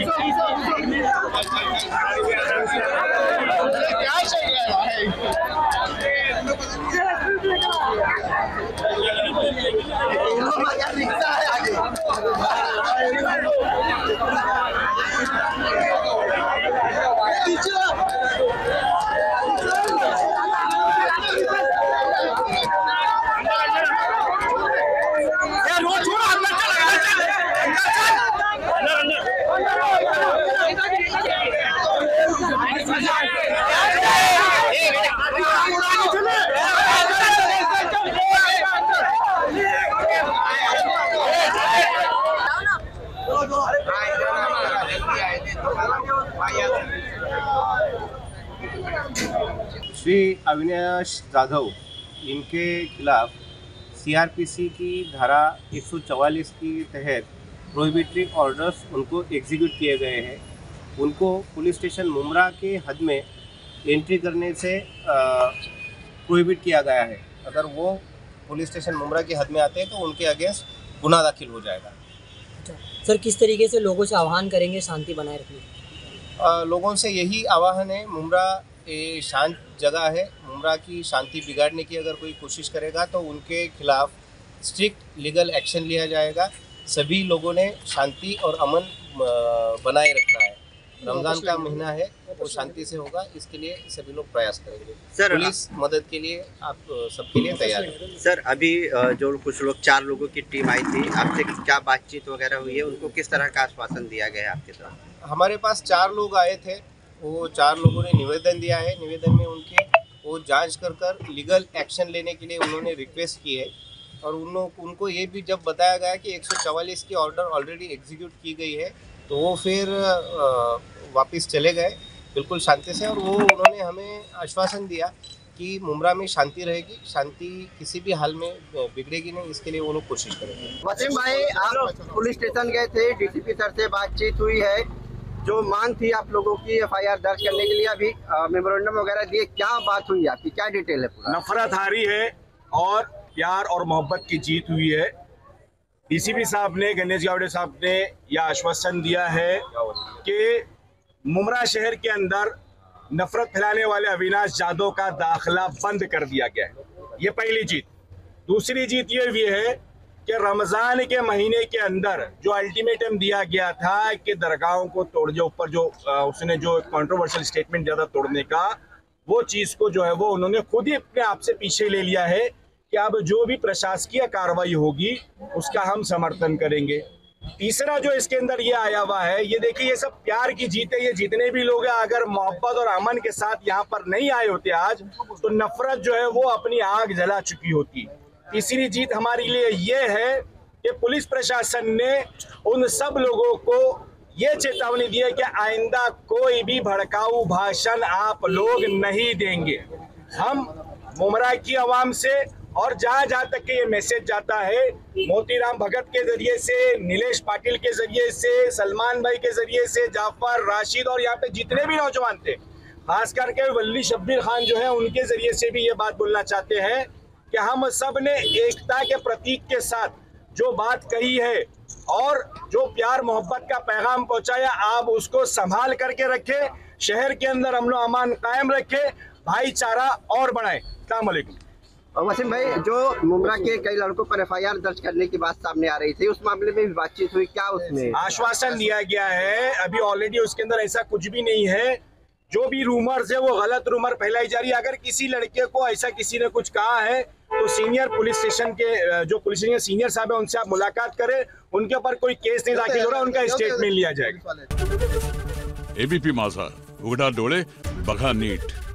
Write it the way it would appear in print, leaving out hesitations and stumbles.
श्री अविनाश जाधव इनके खिलाफ सीआरपीसी की धारा 144 की तहत प्रोहिबिटरी ऑर्डर्स उनको एग्जीक्यूट किए गए हैं। उनको पुलिस स्टेशन मुमरा के हद में एंट्री करने से प्रोहिबिट किया गया है। अगर वो पुलिस स्टेशन मुमरा के हद में आते हैं तो उनके अगेंस्ट गुनाह दाखिल हो जाएगा। सर, किस तरीके से लोगों से आह्वान करेंगे शांति बनाए रखने? लोगों से यही आह्वान है, मुमरा ये शांत जगह है। मुमरा की शांति बिगाड़ने की अगर कोई कोशिश करेगा तो उनके खिलाफ स्ट्रिक्ट लीगल एक्शन लिया जाएगा। सभी लोगों ने शांति और अमन बनाए रखना है। रमज़ान का महीना है, वो शांति से होगा, इसके लिए सभी लोग प्रयास करेंगे। सर, पुलिस मदद के लिए आप सबके लिए तैयार है। सर, अभी जो कुछ लोग 4 लोगों की टीम आई थी, आपसे क्या बातचीत वगैरह हुई है? उनको किस तरह का आश्वासन दिया गया है आपके तरफ? हमारे पास 4 लोग आए थे, वो 4 लोगों ने निवेदन दिया है। निवेदन में उनके वो जांच कर लीगल एक्शन लेने के लिए उन्होंने रिक्वेस्ट की है। और उनको ये भी जब बताया गया कि 144 की ऑर्डर ऑलरेडी एग्जीक्यूट की गई है, तो वो फिर वापस चले गए बिल्कुल शांति से। और वो उन्होंने हमें आश्वासन दिया कि मुमरा में शांति रहेगी, शांति किसी भी हाल में बिगड़ेगी नहीं, इसके लिए वो लोग कोशिश करेंगे। वसीम भाई, आप पुलिस स्टेशन गए थे, डीसीपी सर से बातचीत हुई है, जो मांग थी आप लोगों की एफआईआर दर्ज करने के लिए अभी मेमोरेंडम वगैरह दिए, क्या बात हुई आपकी, क्या डिटेल है? पूरा नफरत हारी है और प्यार और मोहब्बत की जीत हुई है। डीसीपी साहब ने, गणेश गावड़े साहब ने यह आश्वासन दिया है कि मुमरा शहर के अंदर नफरत फैलाने वाले अविनाश जाधव का दाखिला बंद कर दिया गया है। ये पहली जीत। दूसरी जीत ये भी है कि रमज़ान के महीने के अंदर जो अल्टीमेटम दिया गया था कि दरगाहों को तोड़, जो ऊपर जो उसने जो कंट्रोवर्शियल स्टेटमेंट दिया था तोड़ने का, वो चीज़ को जो है वो उन्होंने खुद ही अपने आप से पीछे ले लिया है कि अब जो भी प्रशासकीय कार्रवाई होगी उसका हम समर्थन करेंगे। तीसरा जो इसके अंदर ये आया हुआ है, ये देखिए, ये सब प्यार की जीत है। ये जितने भी लोग हैं, अगर मोहब्बत और अमन के साथ यहाँ पर नहीं आए होते आज, तो नफरत जो है वो अपनी आग जला चुकी होती। तीसरी जीत हमारे लिए ये है कि पुलिस प्रशासन ने उन सब लोगों को ये चेतावनी दी है कि आइंदा कोई भी भड़काऊ भाषण आप लोग नहीं देंगे। हम मुमरा की आवाम से और जहाँ तक के ये मैसेज जाता है, मोतीराम भगत के जरिए से, नीलेश पाटिल के जरिए से, सलमान भाई के जरिए से, जाफर, राशिद और यहाँ पे जितने भी नौजवान थे, खास करके वली शब्बीर खान जो है, उनके जरिए से भी ये बात बोलना चाहते हैं कि हम सब ने एकता के प्रतीक के साथ जो बात कही है और जो प्यार मोहब्बत का पैगाम पहुंचाया, आप उसको संभाल करके रखें, शहर के अंदर अमन अमान कायम रखें, भाईचारा और बढ़ाएं। अस्सलाम वालेकुम। वसीम भाई, जो मुमरा के कई लड़कों पर एफआईआर दर्ज करने की बात सामने आ रही थी, उस मामले में भी बातचीत हुई, क्या उसमें आश्वासन दिया गया है? अभी ऑलरेडी उसके अंदर ऐसा कुछ भी नहीं है। जो भी रूमर्स है वो गलत रूमर फैलाई जा रही है। अगर किसी लड़के को ऐसा किसी ने कुछ कहा है तो सीनियर पुलिस स्टेशन के जो पुलिस स्टेशन सीनियर साहब है, उनसे आप मुलाकात करें। उनके ऊपर कोई केस नहीं दाखिल हो रहा, उनका स्टेटमेंट लिया जाएगा। एबीपी माझा, उघडा डोळे बघा नीट।